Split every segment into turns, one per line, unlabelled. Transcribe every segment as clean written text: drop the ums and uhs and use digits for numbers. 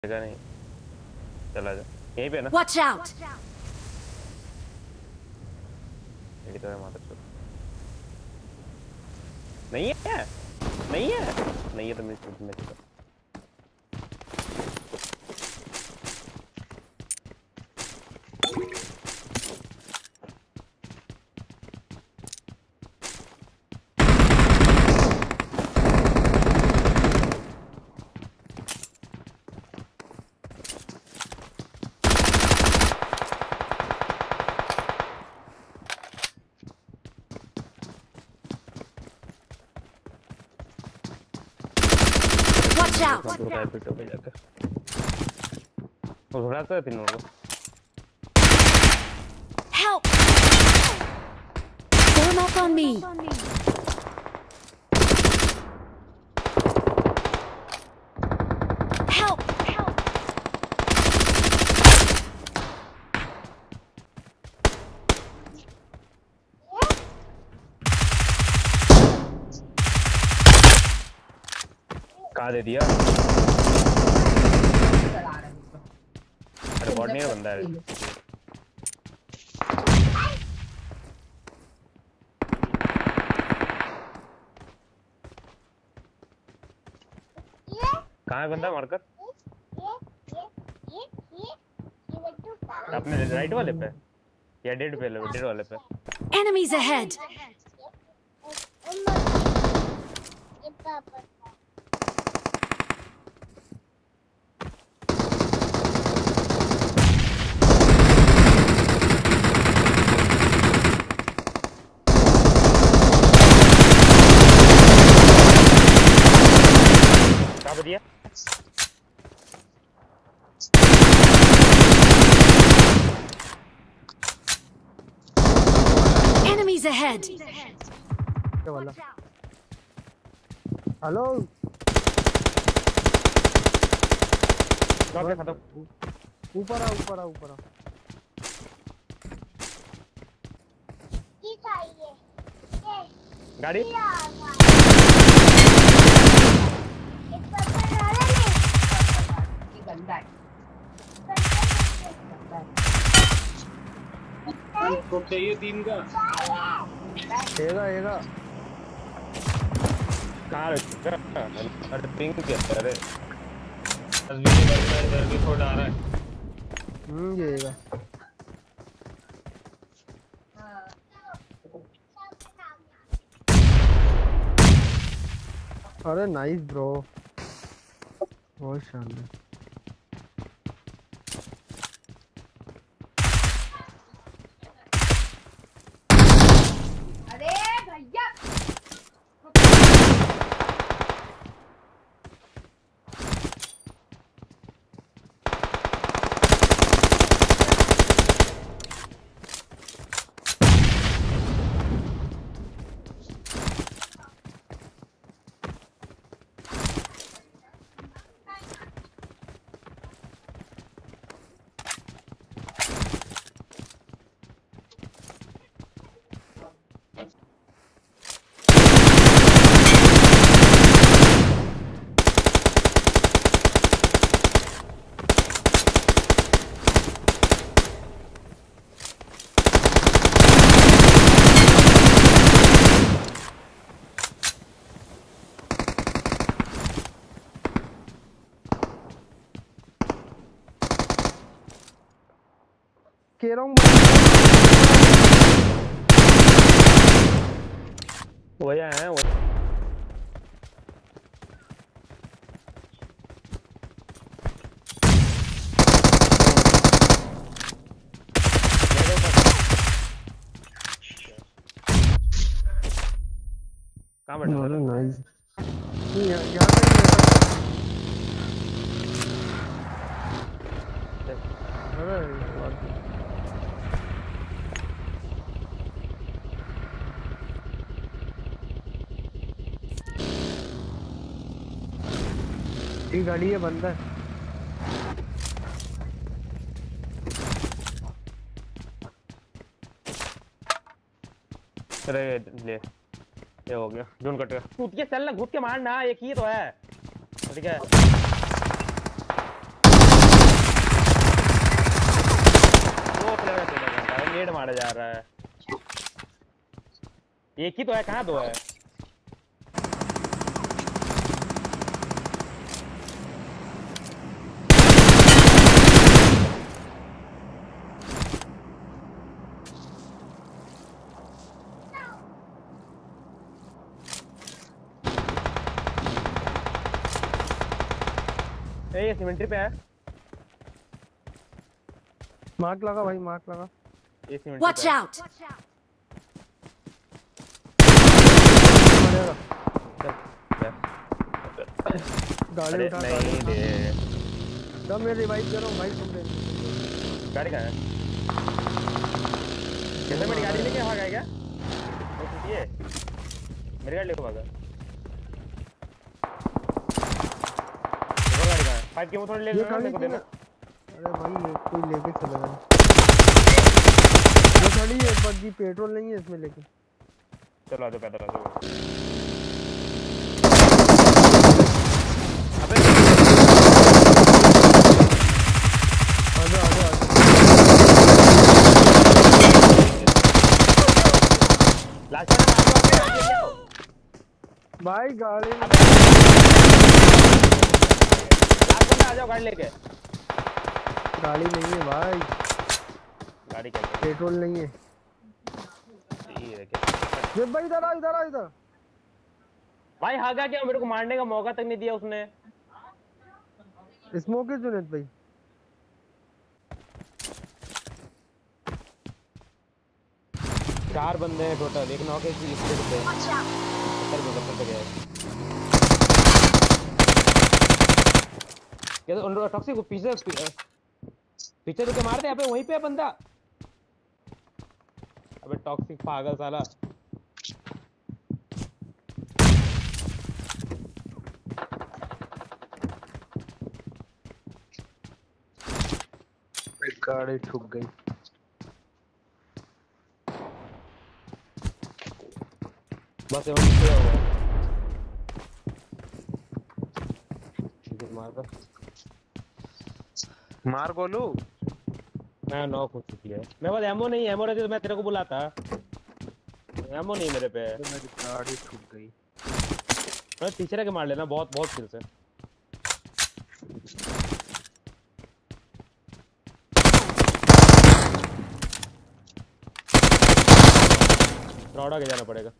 नहीं चला जा यहीं पे ना।
Watch out!
मेरी तो माता चल नहीं है नहीं है नहीं है तो मैं चला।
Watch out! Help! Form up on me. Help!
कहाँ दे दिया? अरे बॉट नहीं है बंदा है। कहाँ है बंदा मारकर? अपने राइट वाले पे या डेड वाले पे?
Enemies ahead!
बढ़िया
Enemies ahead!
हेलो ऊपर आ
गाड़ी
तो चाहिए 3 का
एगा
कार अरे पिंग क्या अरे तस्वीर बंदा इधर भी फोड़ आ रहा है।
ये एगा अरे नाइस ब्रो बहुत शानदार। कह रहा हूँ
वो यहाँ है वो कहाँ बैठा है?
नाइस यहाँ ये गाड़ी है बंदा है।
अरे ले ये हो गया जोन कट गया। कूद के चल ना घुस के मारना एक ही तो है ठीक है। रहा है। एक ही तो है, कहाँ दो है? ये सिमेंट्री पे है।
मार्क लगा भाई, मार्क लगा।
ये सिमेंट्री
Watch
पे है।
out!
मरेगा। गाड़ी
अरे
उठा,
नहीं
गाड़ी उठा।
दे।
दम मैं रिवाइव कर रहा हूँ भाई, तुम दे।
गाड़ी कहाँ है? कैसे मेरी गाड़ी लेके भागा है क्या? वो छुट्टी है। मेरी गाड़ी लेके भागा। वो गाड़ी कहाँ है? 5 के वो थोड़ी ले
ये
लेना,
खड़ी
मेरे को
थी ना।
देना।
अरे भाई ये कोई लेके चला गया। ये खड़ी है, बग्गी पेट्रोल नहीं है इसमें लेके।
चलो आ जाओ, पैदल आ जाओ।
आजा आजा आजा।
लास्ट में मार दो।
भाई गाड़ी में
लास्ट में आ जाओ गाड़ी लेके।
गाड़ी नहीं है भाई,
गाड़ी क्या है?
पेट्रोल नहीं है।
ये है क्या?
ये भाई इधर आ, इधर आ, इधर।
भाई भागा क्या? मेरे को मारने का मौका तक नहीं दिया उसने।
स्मोक है जुनेद भाई।
चार बंदे हैं टोटल, एक नॉक है, इसके पे क्या तो टॉक्सिक को पीछे पीछे तो मारते हैं, वहीं पे है बंदा। अबे टॉक्सिक पागल साला।
गाड़ी ठुक गई।
बस ये नीचे हुआ है।
मार गोलू।
मैं नॉक हो चुकी है। मैं बस एमो नहीं, एमो रहती तो मैं तेरे को बुलाता। एमो नहीं मेरे पे।
तो मेरी गाड़ी ठुक गई।
मैं पीछे रह के मार लेना, बहुत बहुत स्किल से। रौड़ा के जाना पड़ेगा।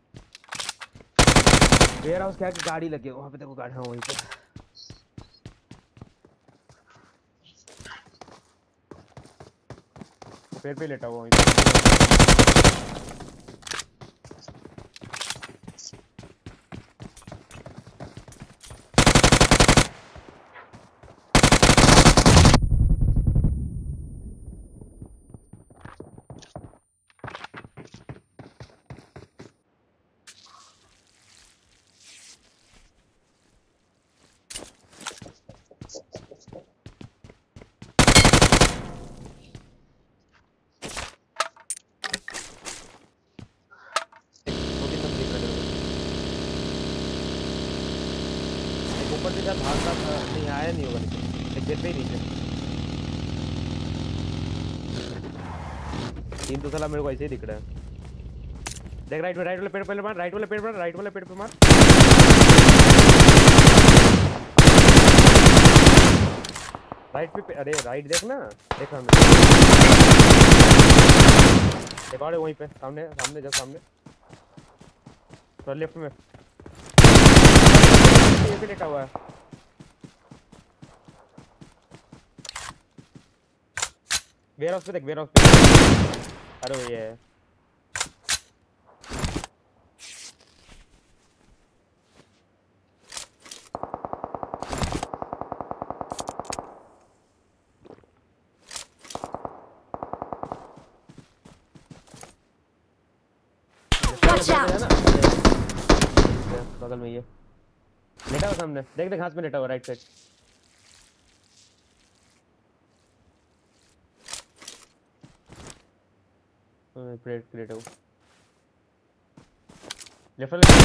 वेयर हाउस क्या की गाड़ी लगी है वहां पे, देखो गाड़ी। हाँ वहीं पे पेड़ पे लेटा हुआ वहीं पे। ऊपर से जब भागता था नहीं आया नहीं होगा, लेकिन गिर पे ही नीचे। तीन तो साला मेरे को ऐसे ही दिख रहा है। देख राइट में, राइट वाले पेड़ पे मार, राइट वाले पेड़ पे, राइट वाले पेड़ पे मार। राइट पे, अरे राइट देख ना, देखा हमने। एक और है वहीं पे, सामने सामने जस्ट सामने। तो लेफ्ट में ये भी लेटा हुआ है। वेयर हाउस पे देख, वेयर हाउस पे। अरे ये है।
Watch out!
बगल में ये लेटा हुआ सामने, देख देख घास में लेटा हुआ राइट साइड। प्लेट प्लेट है वो। लेफ्ट वाले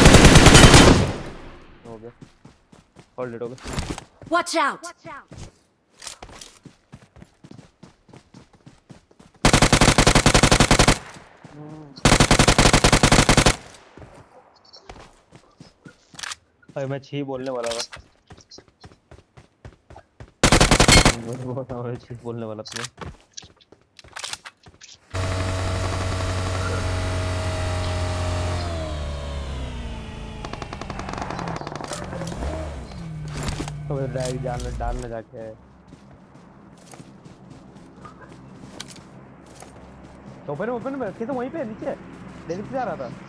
हो गया, होल्ड इट हो गया।
Watch out!
अरे मैं छी बोलने वाला था। मैं छी बोलने वाला था। तो डायरेक्ट डालने जाके ओपन में कैसे वहीं पे नीचे देख से आ रहा था।